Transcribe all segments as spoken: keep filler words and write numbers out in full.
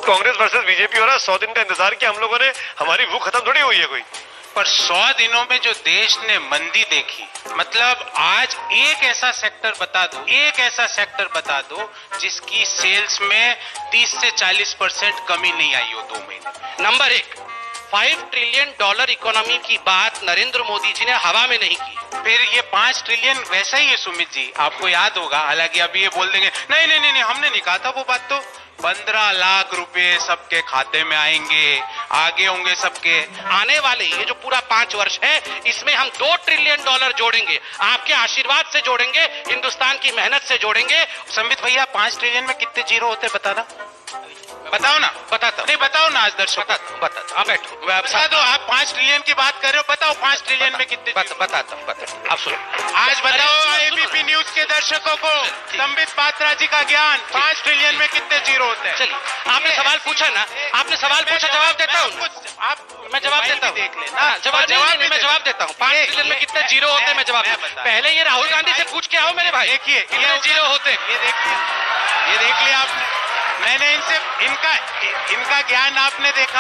Congress versus BJP हो रहा है, सौ दिन का इंतजार किया हम लोगों ने, हमारी भूख खत्म थोड़ी हुई है कोई। पर सौ दिनों में जो देश ने मंदी देखी, मतलब आज एक ऐसा सेक्टर बता दो, एक ऐसा सेक्टर बता दो जिसकी सेल्स में तीस से चालीस परसेंट कमी नहीं आई हो दो महीने। नंबर एक, फाइव ट्रिलियन डॉलर इकोनॉमी की बात नरेंद्र मोदी जी ने हवा में नहीं की। फिर ये पांच ट्रिलियन वैसा ही है सुमित जी, आपको याद होगा, हालांकि अभी ये बोल देंगे नहीं नहीं नहीं, नहीं हमने नहीं कहा था वो बात। तो पंद्रह लाख रुपए सबके खाते में आएंगे, आगे होंगे सबके। आने वाले ये जो पूरा पांच वर्ष है, इसमें हम दो ट्रिलियन डॉलर जोड़ेंगे, आपके आशीर्वाद से जोड़ेंगे, हिंदुस्तान की मेहनत से जोड़ेंगे। संबित भैया, पांच ट्रिलियन में कितने जीरो होते बताना, बताओ ना। बताता नहीं, बताओ ना आज दर्शकों। बताता बताता आप बैठो, बता दो। आप पांच ट्रिलियन की बात कर रहे हो, बताओ पांच ट्रिलियन में कितने। बताता हूँ, बताता। आप सुनो, आज बताओ एबीपी न्यूज के दर्शकों को संबित पात्रा जी का ज्ञान, पांच ट्रिलियन में कितने जीरो होते हैं। चलिए, आपने सवाल पूछा ना, आपने सवाल पूछा, जवाब देता हूँ। आप मैं जवाब देता हूँ, देख लेना। जवाब जवाब मैं जवाब देता हूँ। पांच ट्रिलियन में कितने जीरो होते हैं मैं जवाब देता हूँ। पहले ये राहुल गांधी से पूछ के आओ मेरे भाई, देखिए कितने जीरो होते हैं। ये देखिए, ये देख लिया आपने, मैंने इनसे इनका इनका ज्ञान आपने देखा,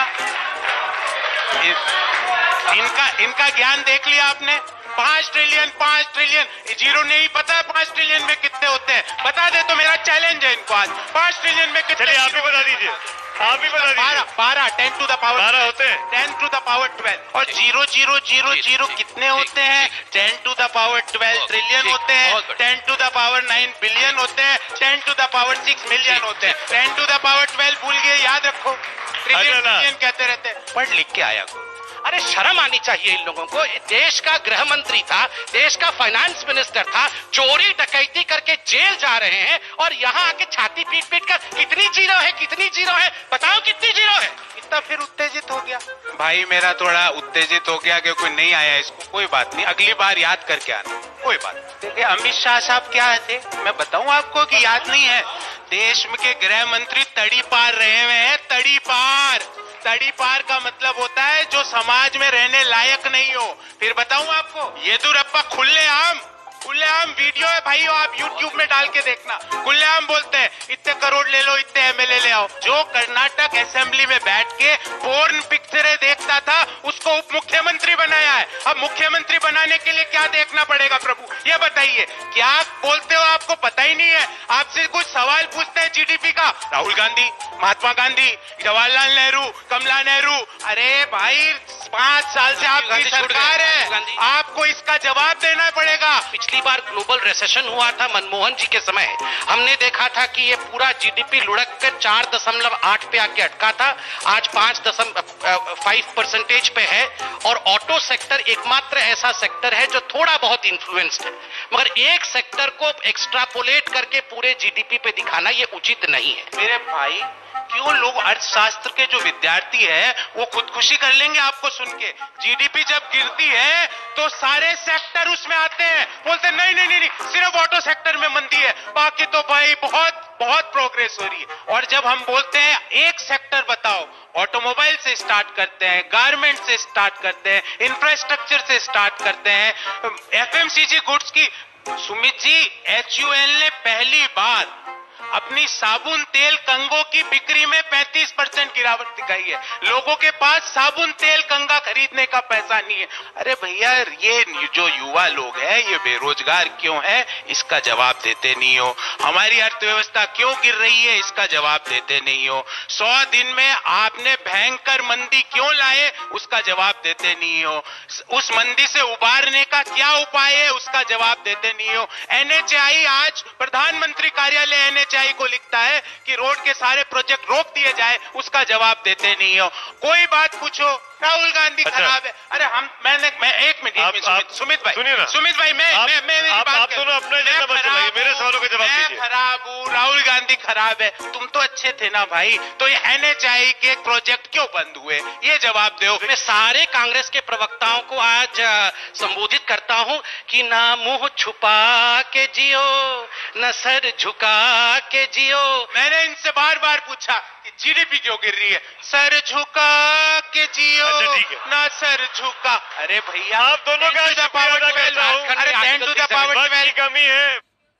इनका इनका ज्ञान देख लिया आपने। पांच ट्रिलियन पांच ट्रिलियन जीरो नहीं पता है पांच ट्रिलियन में कितने होते हैं, बता दे तो मेरा चैलेंज है इनको आज। पांच ट्रिलियन में कितने? चलिए आप ही बता दीजिए, आप ही बता दीजिए। बारह बारह टेन टू द पावर बारह होते हैं, ten to the power twelve. और जीरो जीरो जीरो जीरो कितने होते हैं? Ten to the power twelve trillion होते हैं, ten to the power nine billion होते हैं, ten to the power six million होते हैं। Ten to the power twelve भूल गए, याद रखो, ट्रिलियन ट्रिलियन कहते रहते हैं। पढ़ लिख के आया को। अरे शर्म आनी चाहिए इन लोगों को। देश का गृह मंत्री था, देश का फाइनेंस मिनिस्टर था, चोरी डकैती करके जेल जा रहे हैं और यहाँ आके छाती पीट पीट कर कितनी जीरो है, कितनी जीरो है, बताओ कितनी जीरो है। इतना फिर उत्तेजित हो गया भाई, मेरा थोड़ा उत्तेजित हो गया कि कोई नहीं आया इसको, कोई बात नहीं, अगली बार याद करके आना, कोई बात नहीं। देखिए अमित शाह साहब क्या थे, मैं बताऊं आपको कि याद नहीं है। देश के गृह मंत्री तड़ी पार रहे हुए हैं, तड़ी पार। तड़ी पार का मतलब होता है जो समाज में रहने लायक नहीं हो। फिर बताऊं आपको, येदुरप्पा खुलेआम खुलेआम वीडियो है भाई, आप यूट्यूब में डाल के देखना, खुलेआम बोलते हैं इतने करोड़ ले लो, इतने एमएलए ले आओ। जो कर्नाटक असेंबली में बैठ के पोर्न पिक्चरें देखता था उसको उप मुख्यमंत्री बनाया है। अब मुख्यमंत्री बनाने के लिए क्या देखना पड़ेगा प्रभु, ये बताइए। क्या बोलते हो, आपको पता ही नहीं है। आपसे कुछ सवाल पूछते हैं जीडीपी का, राहुल गांधी, महात्मा गांधी, जवाहरलाल नेहरू, कमला नेहरू। अरे भाई पांच साल से आपकी सरकार है, आपको इसका जवाब देना पड़ेगा। पिछली बार ग्लोबल रिसेशन हुआ था मनमोहन जी के समय, हमने देखा था कि ये पूरा जीडीपी लुढ़क कर चार दशमलव आठ पे आके अटका था, आज पांच दशमलव फाइव परसेंटेज पे है। और ऑटो सेक्टर एकमात्र ऐसा सेक्टर है जो थोड़ा बहुत इन्फ्लुएंस्ड है, मगर एक सेक्टर को एक्स्ट्रापोलेट करके पूरे जीडीपी पे दिखाना ये उचित नहीं है। मेरे भाई, क्यों लोग अर्थशास्त्र के जो विद्यार्थी है वो खुदकुशी कर लेंगे आपको सुन के। जीडीपी जब गिरती है तो सारे सेक्टर उसमें आते हैं, बोलते नहीं नहीं नहीं, नहीं सिर्फ ऑटो सेक्टर में मंदी है, बाकी तो भाई बहुत बहुत प्रोग्रेस हो रही है। और जब हम बोलते हैं एक सेक्टर बताओ, ऑटोमोबाइल से स्टार्ट करते हैं, गारमेंट से स्टार्ट करते हैं, इंफ्रास्ट्रक्चर से स्टार्ट करते हैं, एफएमसीजी गुड्स की। सुमित जी, एचयूएल ने पहली बार अपनी साबुन तेल कंगों की बिक्री में पैंतीस परसेंट गिरावट दिखाई है। लोगों के पास साबुन तेल कंगा खरीदने का पैसा नहीं है। अरे भैया, ये जो युवा लोग हैं ये बेरोजगार क्यों है, इसका जवाब देते नहीं हो। हमारी अर्थव्यवस्था क्यों गिर रही है, इसका जवाब देते नहीं हो। सौ दिन में आपने भयंकर मंदी क्यों लाए, उसका जवाब देते नहीं हो। उस मंदी से उबारने का क्या उपाय है, उसका जवाब देते नहीं हो। एनएचआई, आज प्रधानमंत्री कार्यालय एनएचआई को लिखता है कि रोड के सारे प्रोजेक्ट रोक दिए जाए, उसका जवाब देते नहीं हो। कोई बात पूछो, राहुल गांधी अच्छा। खराब है। अरे हम मैंने मैं एक मिनट आप, सुमित, आप, सुमित भाई सुनिए ना, सुमित भाई मैं आप, मैं मैं मेरी आप, बात आप दोनों अपना एजेंडा मत चलाइए, मेरे सवालों के जवाब दीजिए। मैं खराब हूँ, राहुल गांधी खराब है, तुम तो अच्छे थे ना भाई। तो ये एनएचआई के प्रोजेक्ट क्यों बंद हुए, ये जवाब दो। मैं सारे कांग्रेस के प्रवक्ताओं को आज संबोधित करता हूं कि ना मुंह छुपा के जियो, न सर झुका के जियो। मैंने इनसे बार बार पूछा कि जीडीपी क्यों गिर रही है, सर झुका के जियो, अच्छा, ठीक है। ना सर झुका। अरे भैया, आप दोनों का पावर अदा करता हूं। अरे ten to the power twelve की कमी है।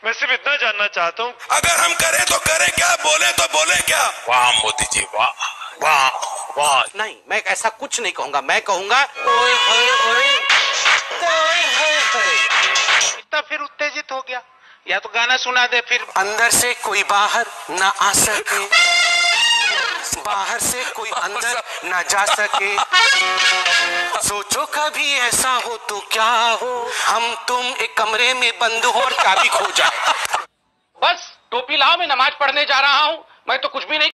मैं सिर्फ इतना जानना चाहता हूँ, अगर हम करें तो करें क्या, बोले तो बोले क्या। वाह मोदी जी, वाह वाह वाह। नहीं, मैं ऐसा कुछ नहीं कहूंगा, मैं कहूंगा ओए होए होए, ओए होए होए। इतना फिर उत्तेजित हो गया, या तो गाना सुना दे फिर। अंदर से कोई बाहर ना आ सके, बाहर से कोई अंदर ना जा सके। सोचो कभी ऐसा हो तो क्या हो, हम तुम एक कमरे में बंद हो और चाबी खो जाए। बस टोपी लाओ, मैं नमाज पढ़ने जा रहा हूँ। मैं तो कुछ भी नहीं